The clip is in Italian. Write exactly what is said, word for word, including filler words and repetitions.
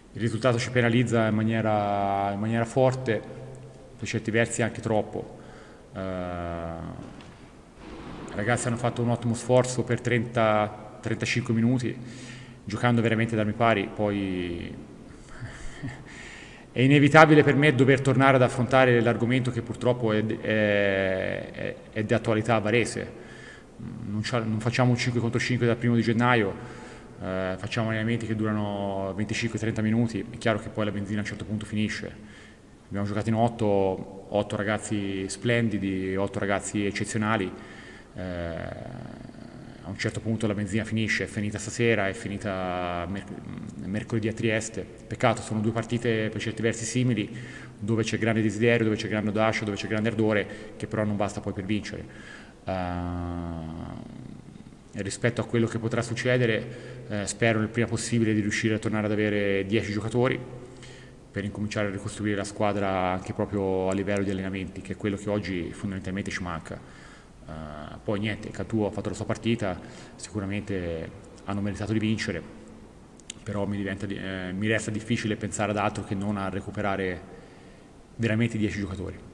il risultato ci penalizza in maniera, in maniera forte, per certi versi anche troppo. Eh, i ragazzi hanno fatto un ottimo sforzo per trenta trentacinque minuti, giocando veramente ad armi pari, poi è inevitabile per me dover tornare ad affrontare l'argomento che purtroppo è, è, è, è di attualità a Varese. Non, non facciamo un cinque contro cinque dal primo di gennaio, eh, facciamo allenamenti che durano venticinque trenta minuti, è chiaro che poi la benzina a un certo punto finisce. Abbiamo giocato in otto, otto ragazzi splendidi, otto ragazzi eccezionali. Eh, a un certo punto la benzina finisce, è finita stasera, è finita merc- mercoledì a Trieste. Peccato, sono due partite per certi versi simili, dove c'è grande desiderio, dove c'è grande audacia, dove c'è grande ardore, che però non basta poi per vincere. Uh, rispetto a quello che potrà succedere, eh, spero nel prima possibile di riuscire a tornare ad avere dieci giocatori per incominciare a ricostruire la squadra anche proprio a livello di allenamenti, che è quello che oggi fondamentalmente ci manca. Uh, poi niente, Cantù ha fatto la sua partita, sicuramente hanno meritato di vincere, però mi, diventa, eh, mi resta difficile pensare ad altro che non a recuperare veramente dieci giocatori.